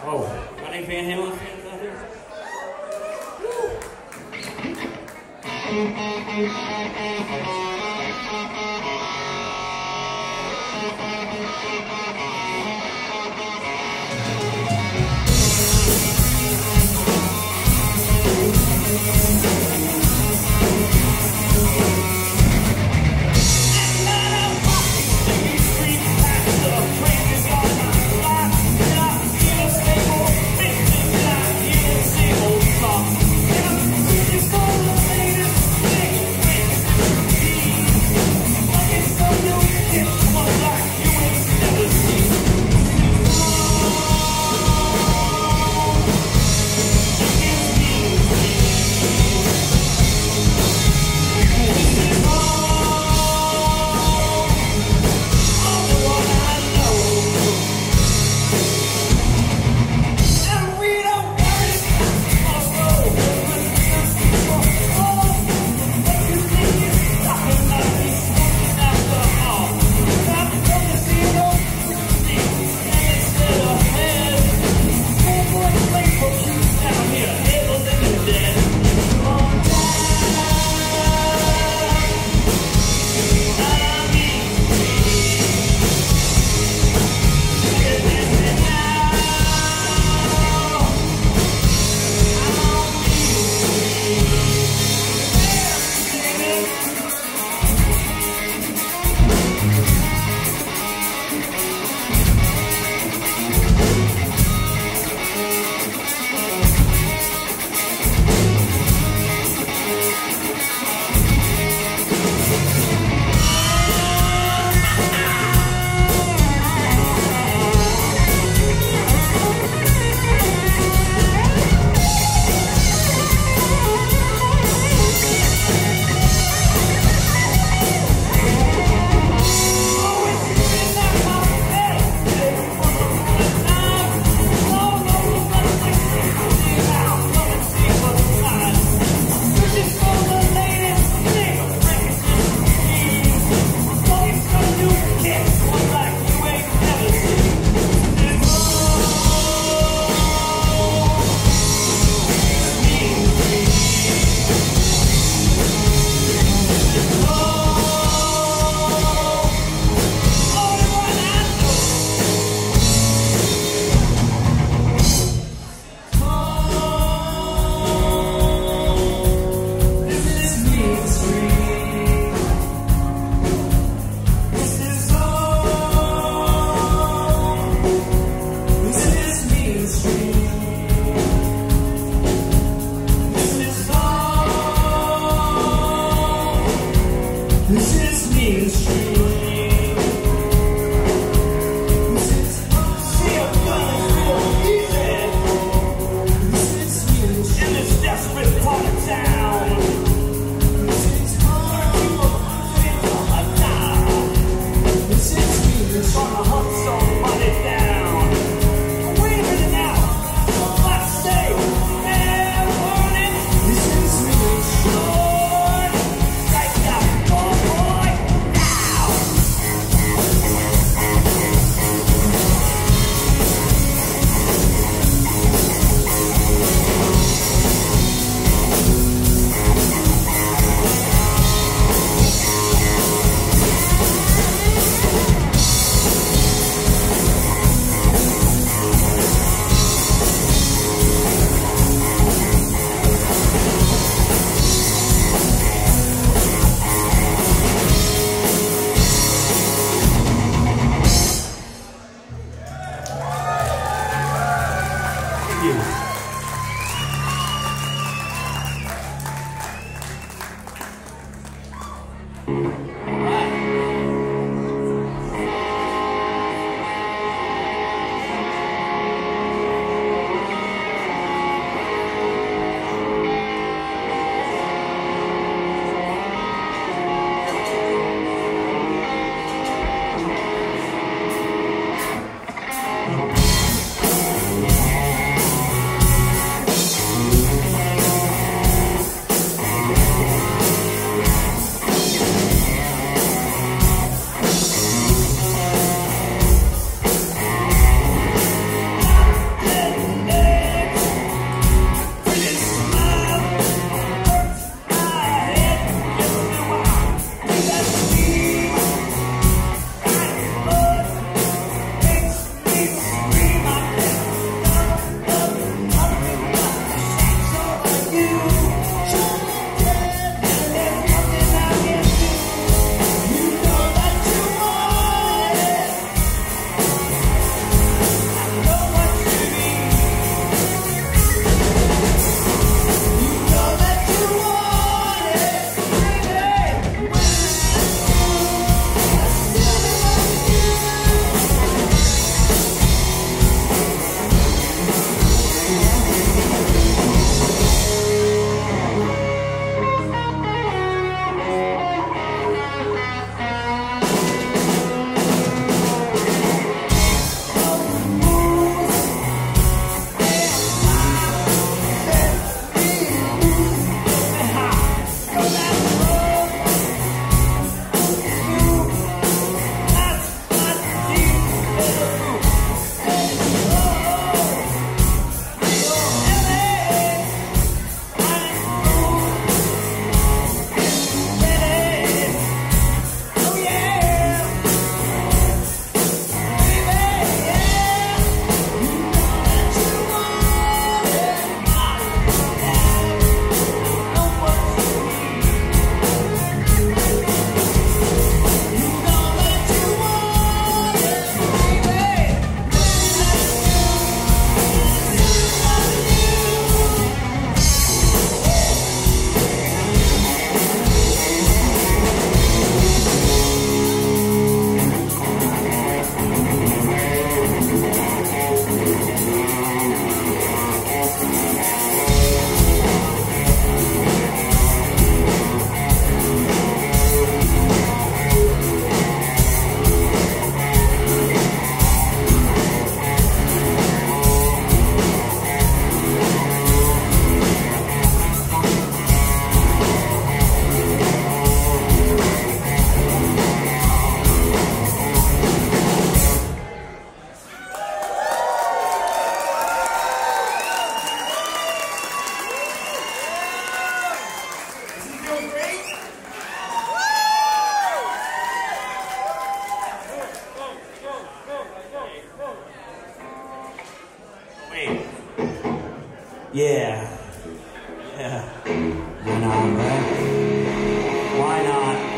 Oh, got any Van Halen fans out here? Yeah. Yeah. Why not, right? Why not?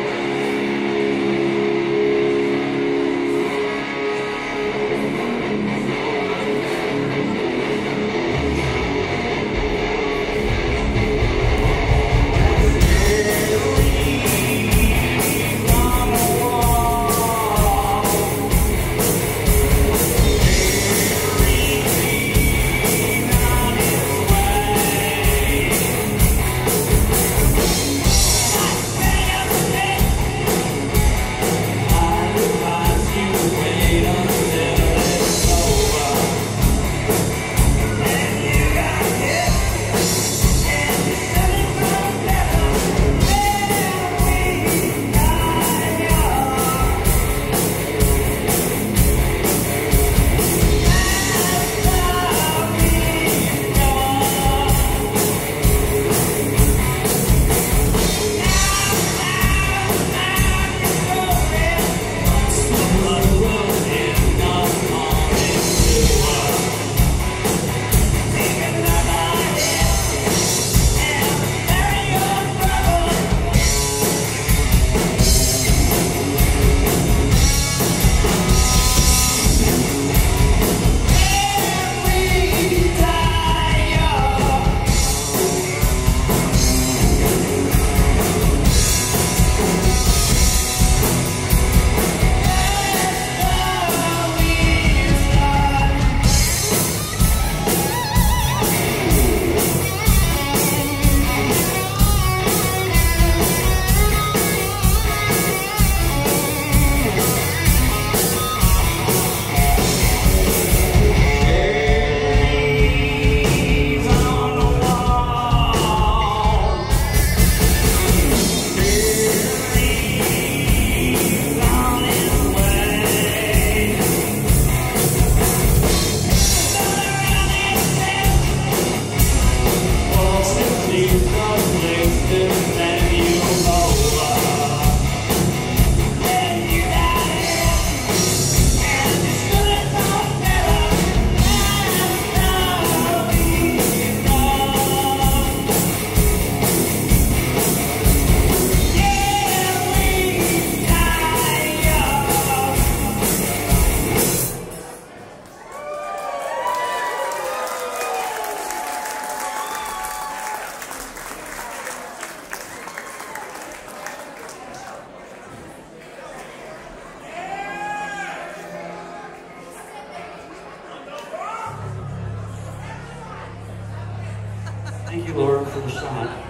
Thank you, Lord, for the shot.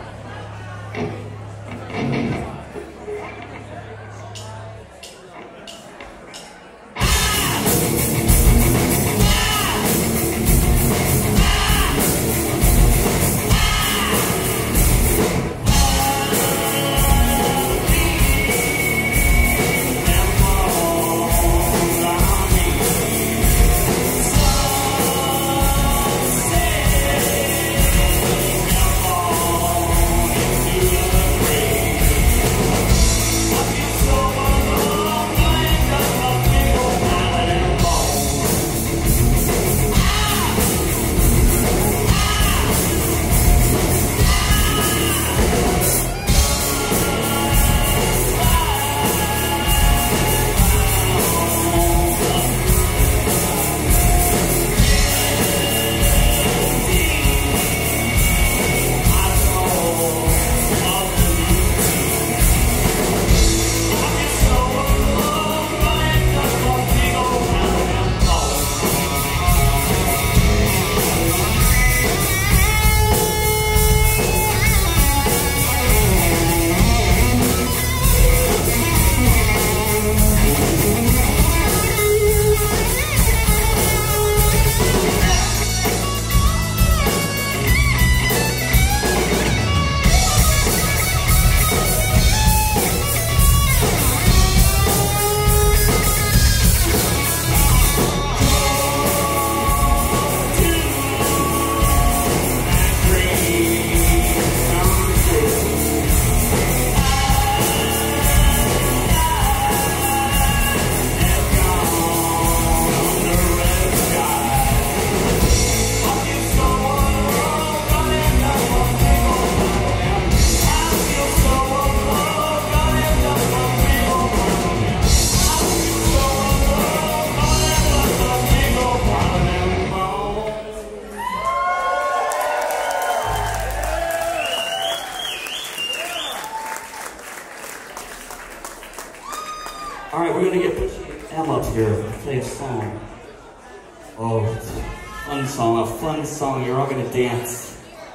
here. I'll play a song. Oh, it's a fun song. You're all gonna dance.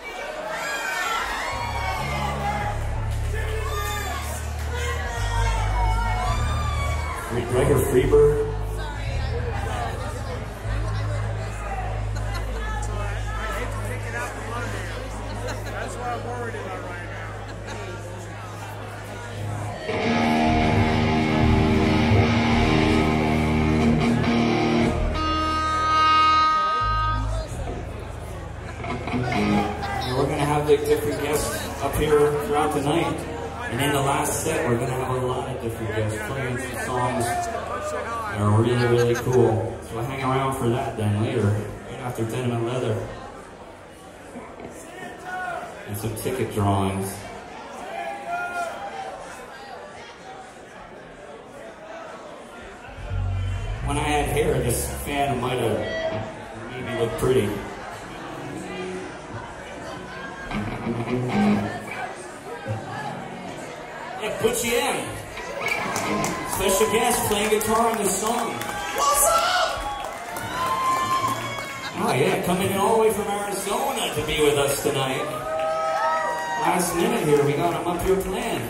Do I hear Freebird? That's what I'm worried about right now. We're going to have the different guests up here throughout the night. And in the last set, we're going to have a lot of different guests playing some songs that are really, really cool. So hang around for that then later, right after Denim and Leather. And some ticket drawings. When I had hair, this fan might have made me look pretty. Yeah, Butchie M. Special guest playing guitar on this song. What's up? Oh yeah, coming in all the way from Arizona to be with us tonight. Last minute here, we got him up here playing.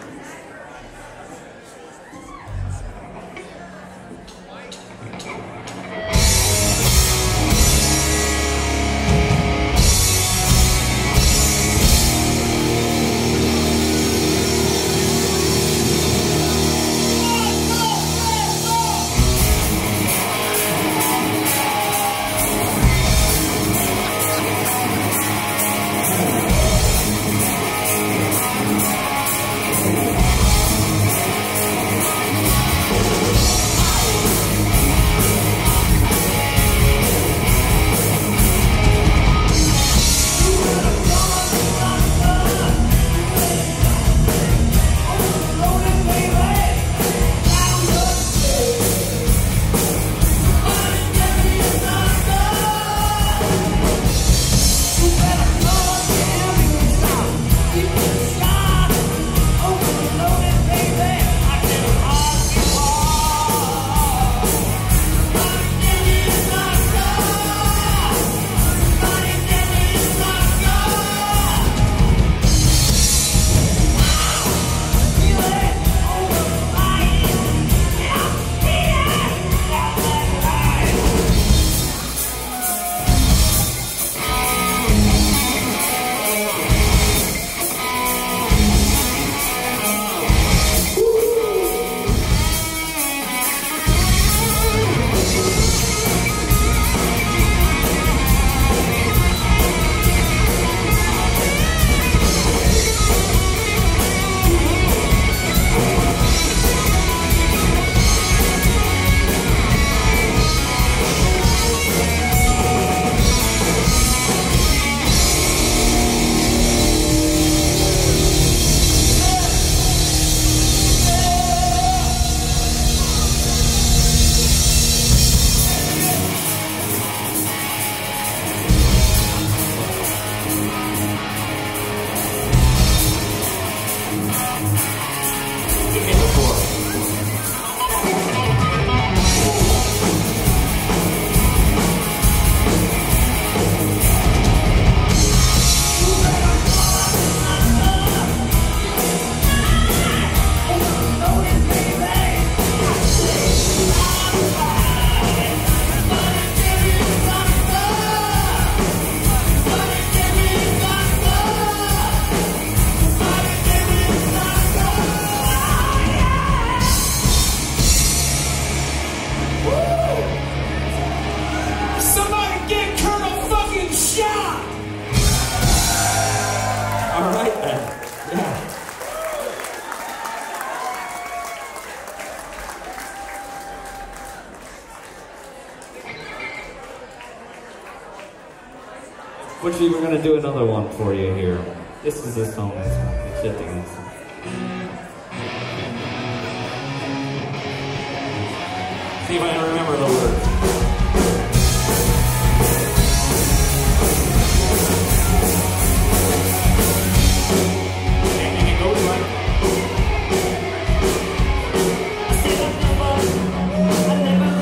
Butchie, we're gonna do another one for you here. This is a song that's shifting. See if I can remember the words. And it goes like, I said I'm the one, I never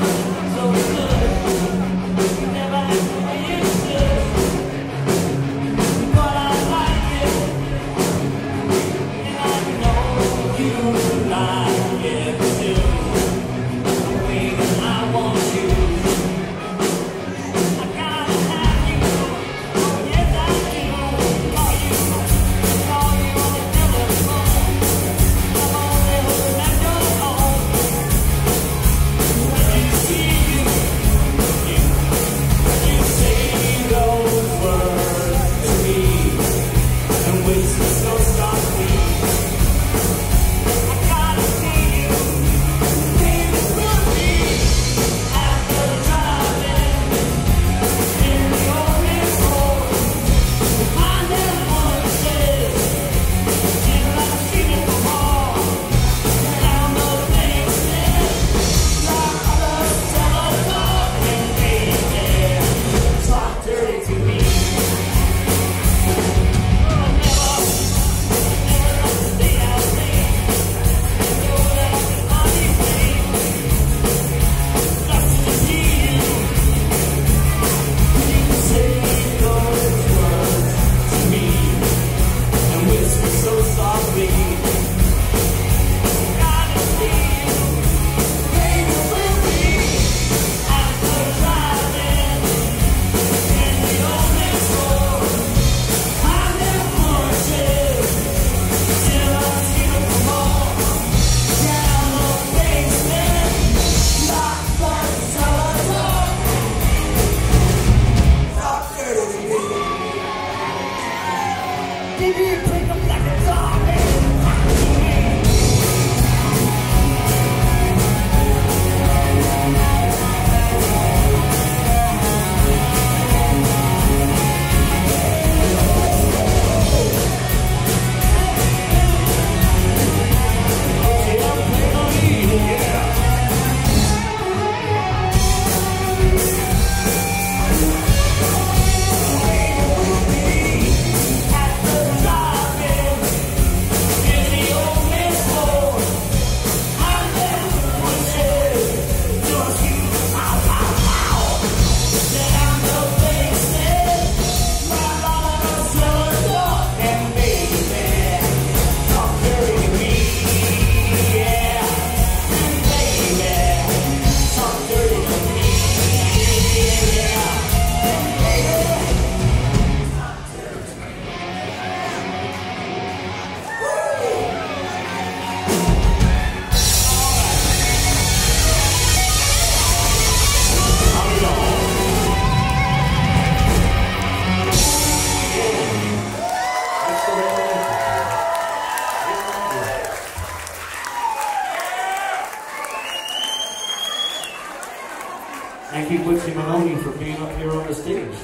Thank you, Quincy Maloney, for being up here on the stage.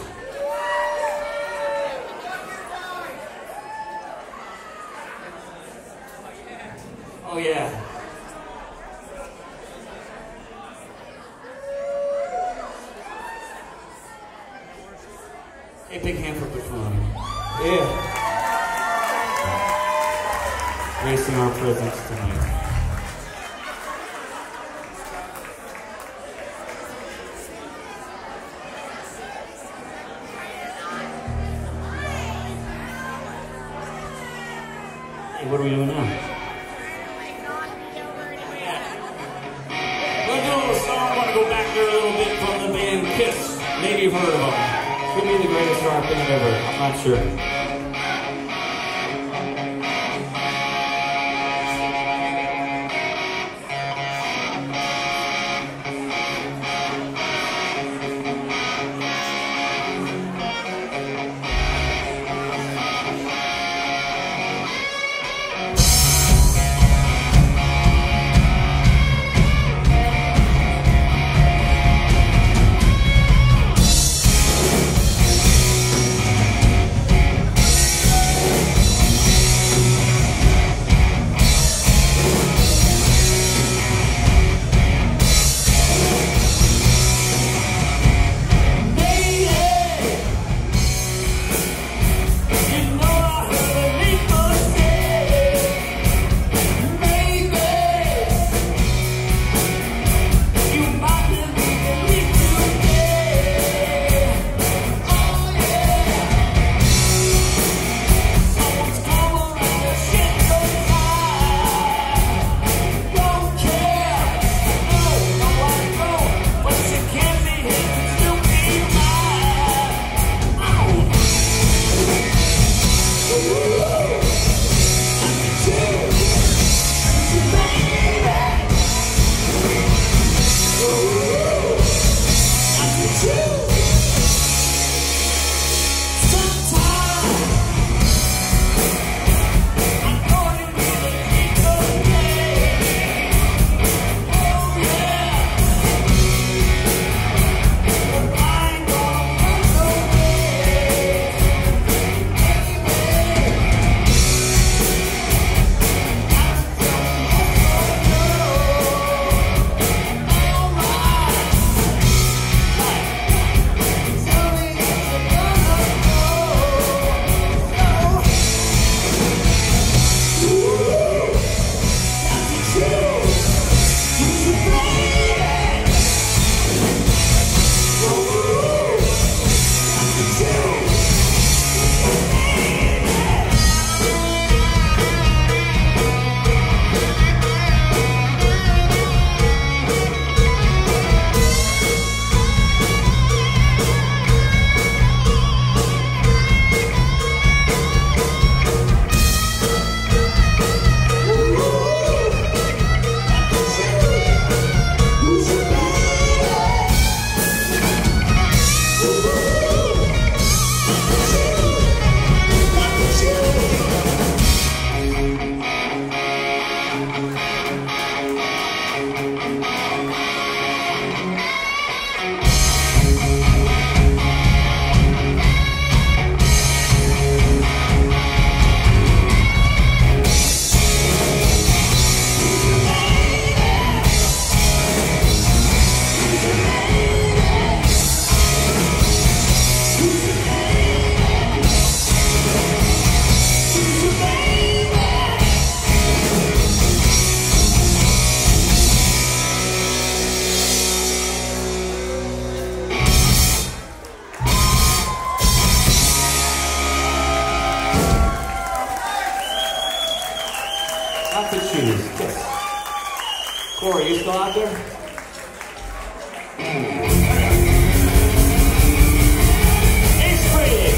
Oh yeah. Hey, big hand for Patron. Yeah. Gracing our presence tonight. Hey, what are we doing now? We'll do a little song. I want to go back there a little bit from the band Kiss. Maybe you've heard of them. Could be the greatest rock band ever. I'm not sure. have to choose. Kiss. Corey, you still out there? Ace Frehley.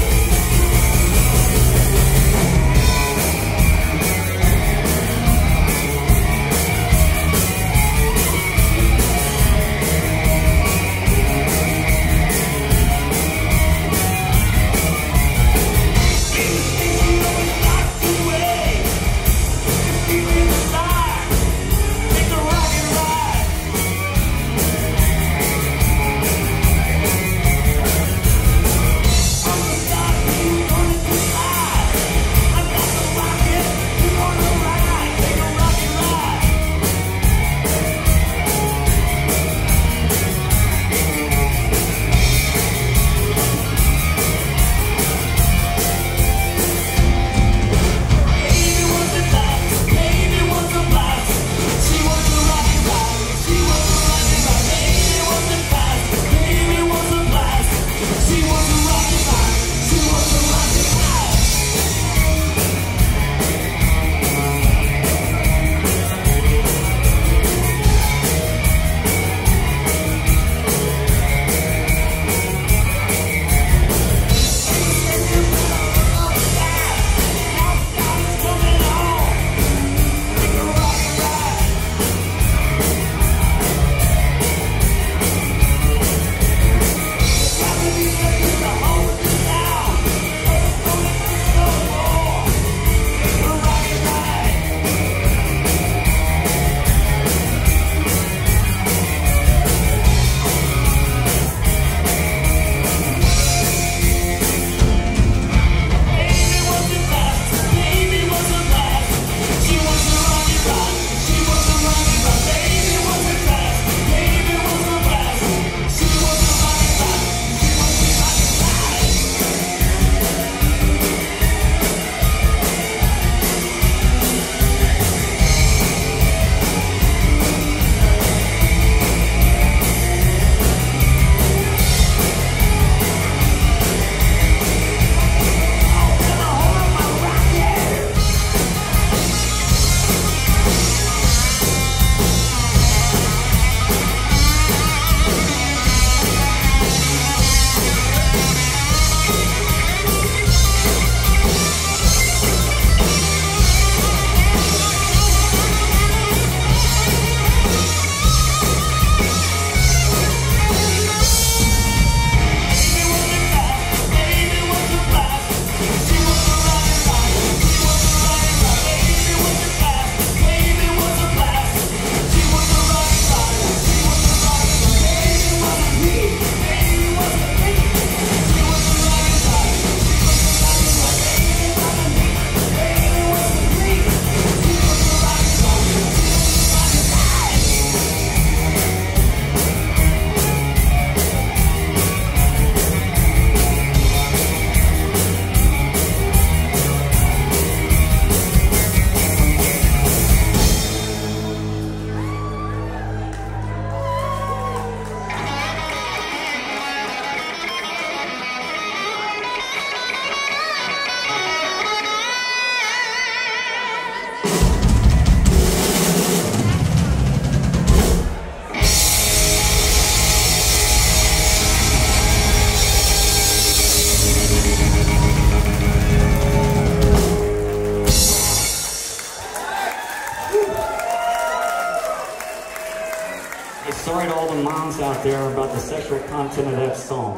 Sorry to all the moms out there about the sexual content of that song.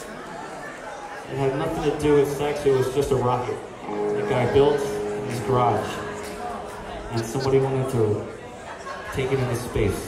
It had nothing to do with sex, it was just a rocket. The guy built in his garage. And somebody wanted to take it into space.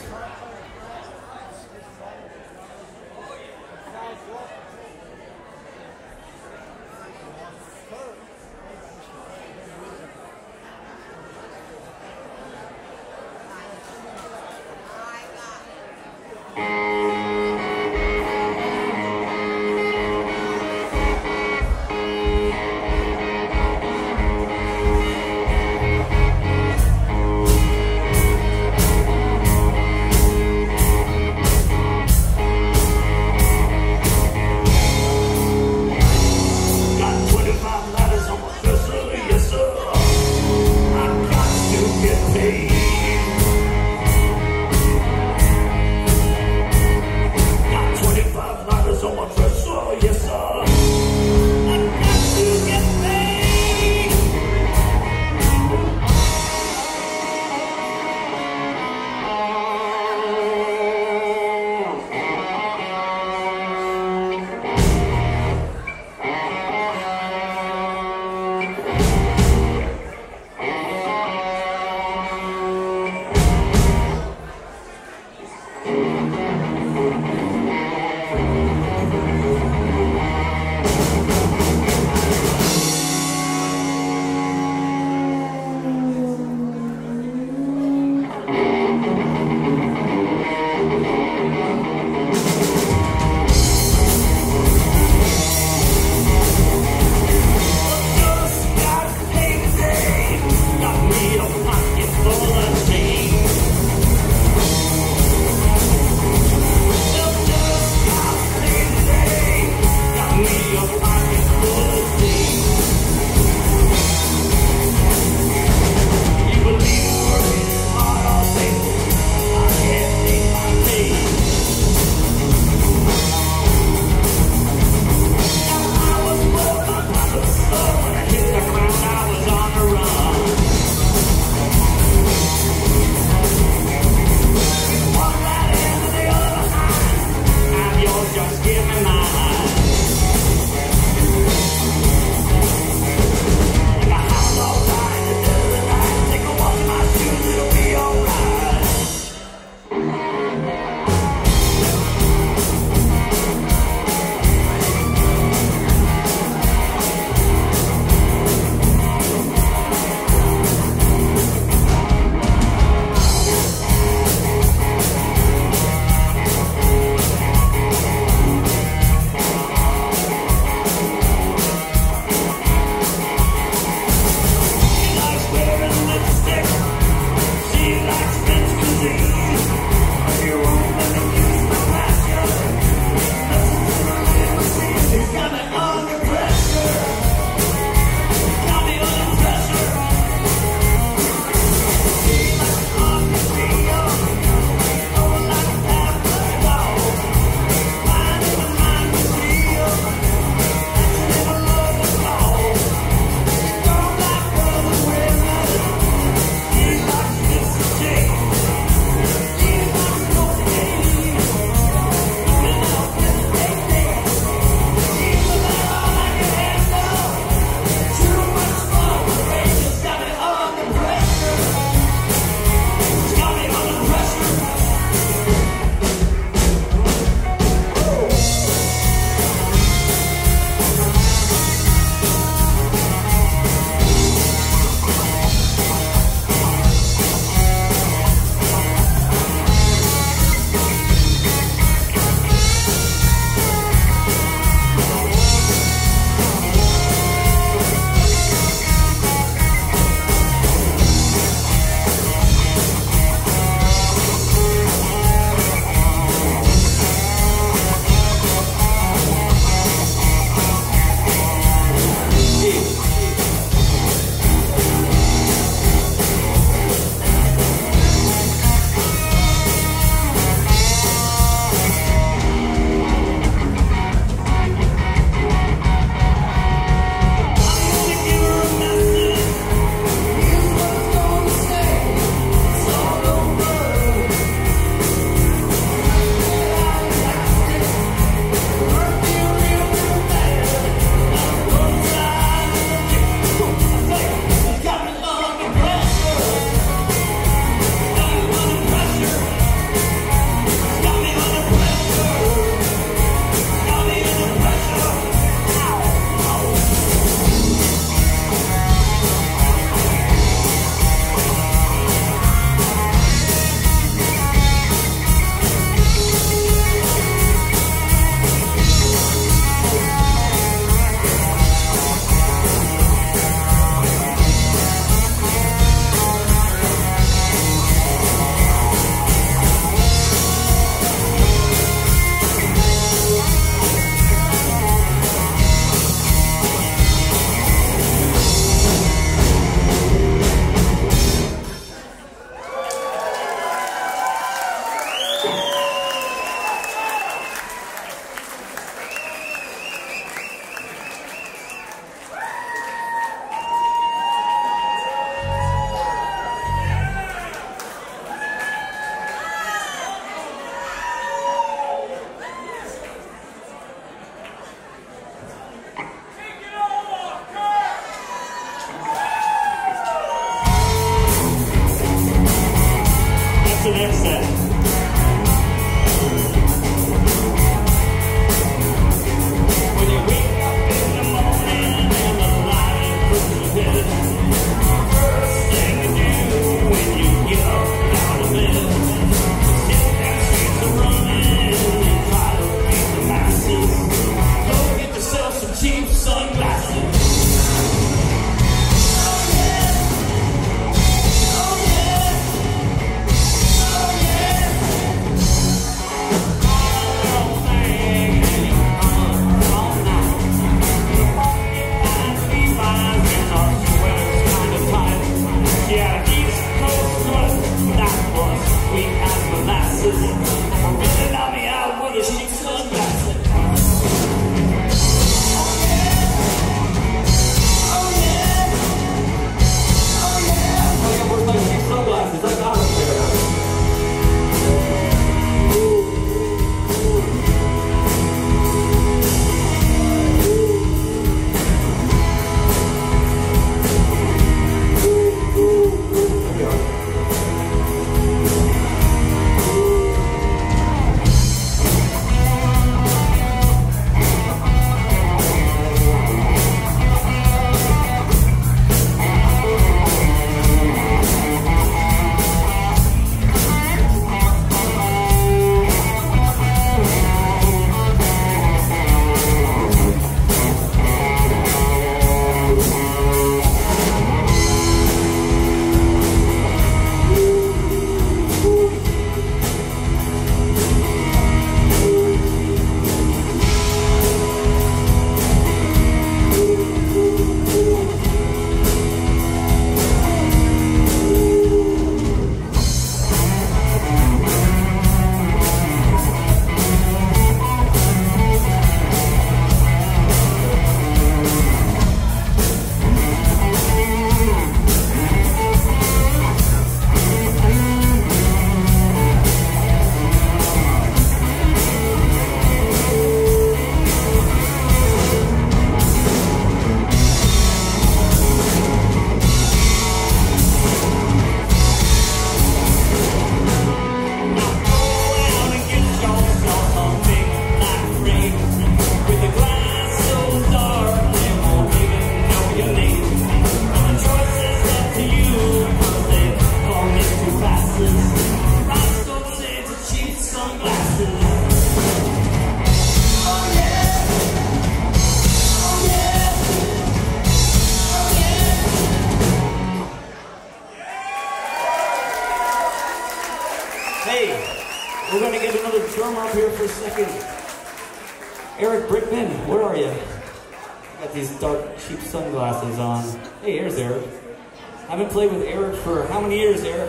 for a second. Eric Brickman, where are you? Got these dark, cheap sunglasses on. Hey, here's Eric. Haven't played with Eric for how many years, Eric?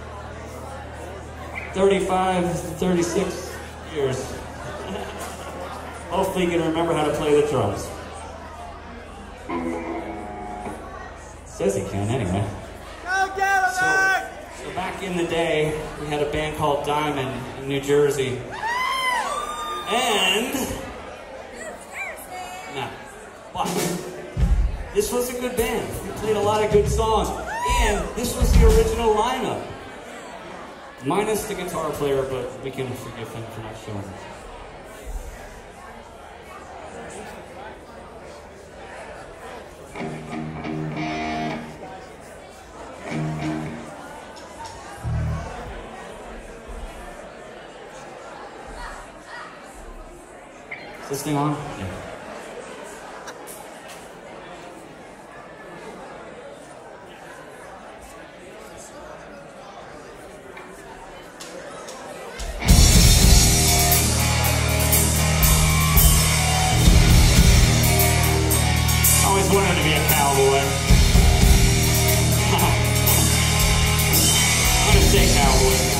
35, 36 years. Hopefully you can remember how to play the drums. Says he can, anyway. Go get him, Mike! So back in the day, we had a band called Diamond in New Jersey. And... no. But this was a good band. We played a lot of good songs. And this was the original lineup. Minus the guitar player, but we can forgive him for not showing us. Is this thing on? Yeah. Always wanted to be a cowboy. I'm gonna say cowboy.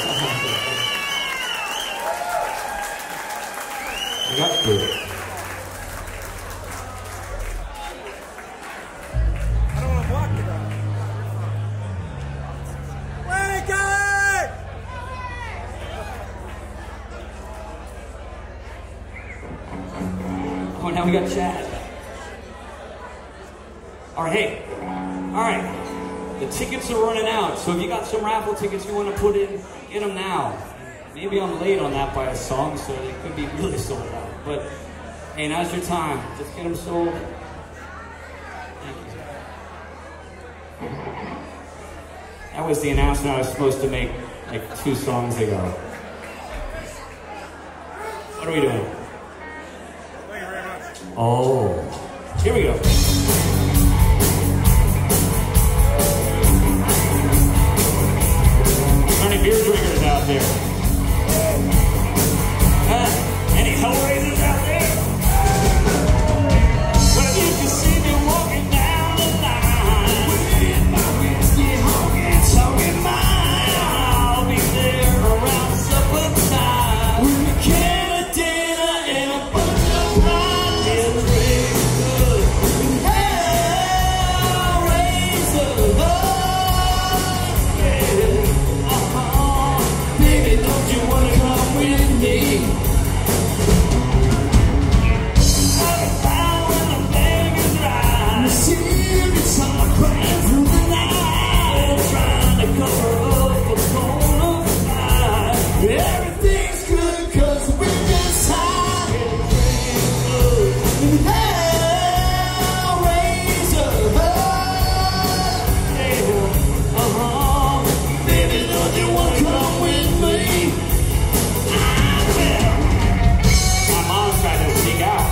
I got through it. I don't want to block it out. Wait, guys! Oh, now we got Chad. All right, hey. All right. The tickets are running out, so if you got some raffle tickets you want to put in, get them now. Maybe I'm late on that by a song, so they could be really sold out. But, hey, now's your time. Just get them sold. Thank you. That was the announcement I was supposed to make like 2 songs ago. What are we doing? Thank you very much. Oh, here we go. Any beer drinkers out there? Any Hellraisers out there? Well, you can see me walking down the line with my whiskey honking, talking mine. I'll be there around supper time with a can of dinner and a bunch of wine. It's really good. Hellraiser, yeah. Baby, don't you wanna come with me? Everything's good cause we're just high and Hellraiser, yeah, baby, don't you wanna come with me? My mom's trying to sneak out.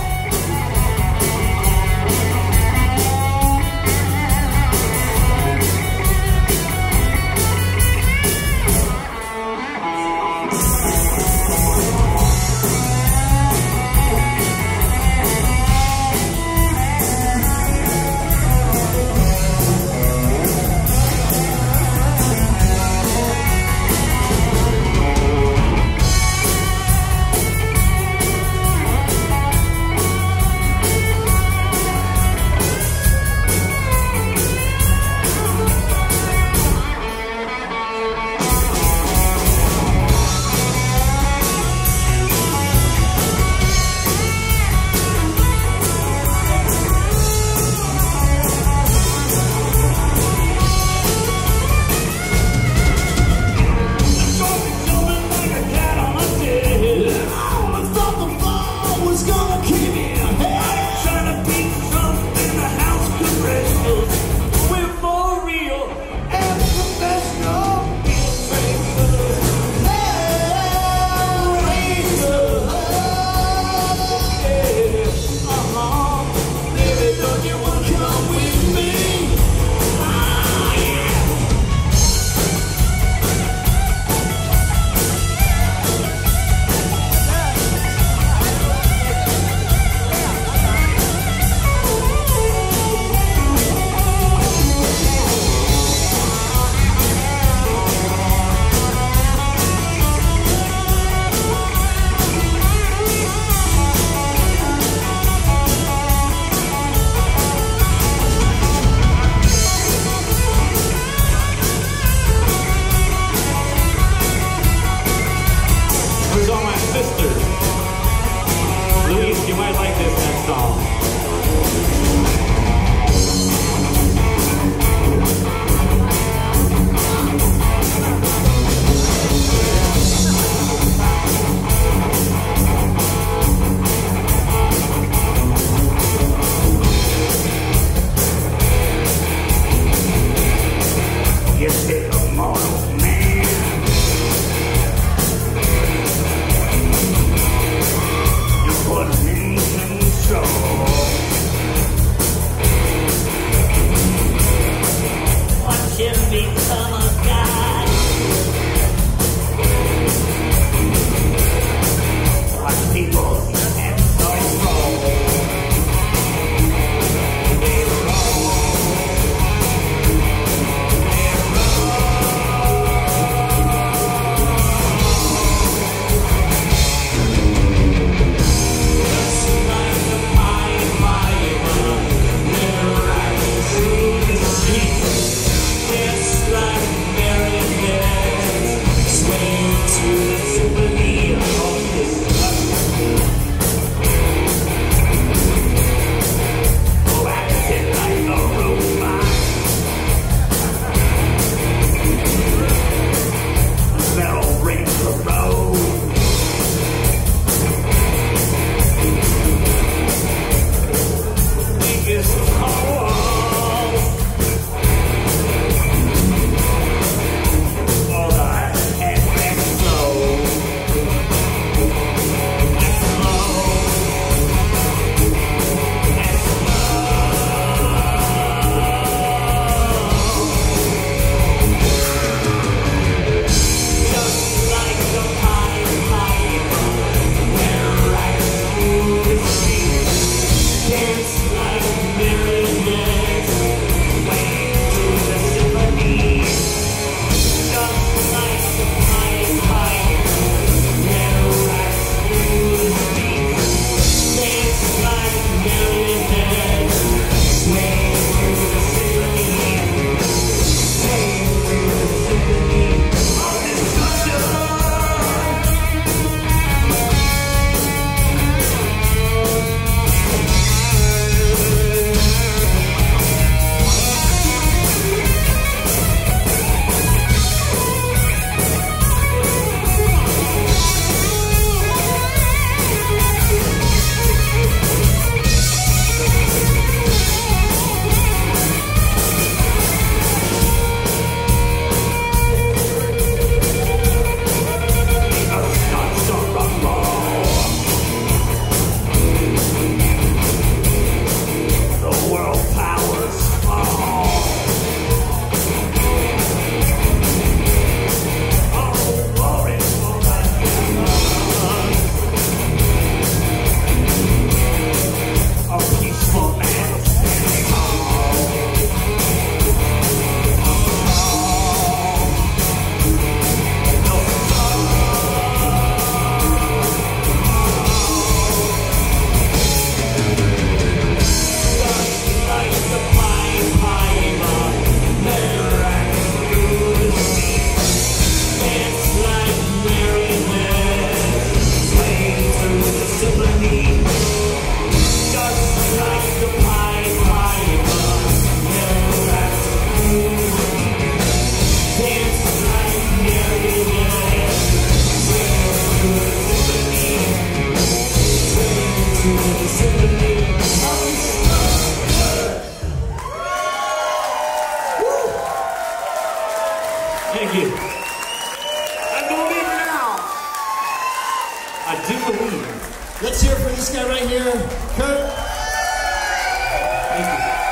Thank you. I believe now. I do believe. Let's hear it for this guy right here, Kurt. Thank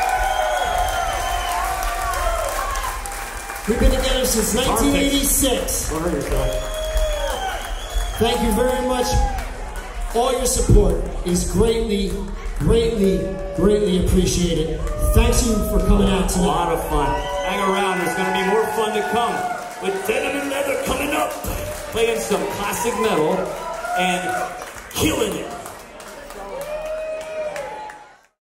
you. We've been together since 1986. Sorry yourself. Thank you very much. All your support is greatly, greatly, greatly appreciated. Thanks you for coming out A tonight. lot of fun. Hang around, there's going to be more fun to come. With Denim and Leather coming up, playing some classic metal and killing it.